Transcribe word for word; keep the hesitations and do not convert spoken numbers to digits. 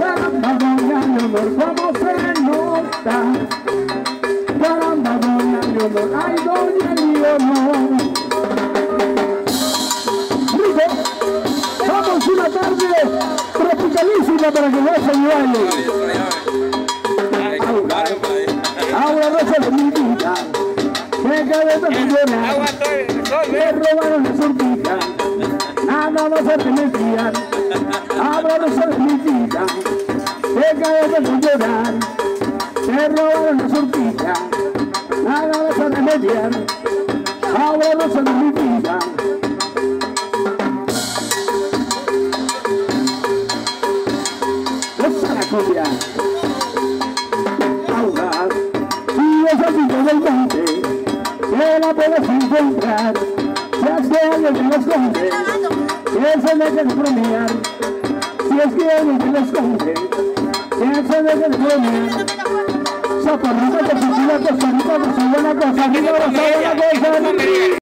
Caramba, doña Leonor, cómo se nota. Caramba, doña Leonor, ay, doña Leonor. Rico, vamos una tarde tropicalísima para que vaya y baile. Ahora no se le invita, que cabeza me llora, me robaron la sortija, nada más se metían. Ahora no se le invita, que cabeza me llora, me robaron la sortija, nada más se metían. Ahora no se le invita. Esa la cumbia. Esa cinta del monte, que la puedes encontrar, si es que alguien te la esconde, que se deje de bromear, si es que alguien te la esconde, que se deje de bromear. Socorrito, por si la cosa, por si buena cosa, por si buena cosa.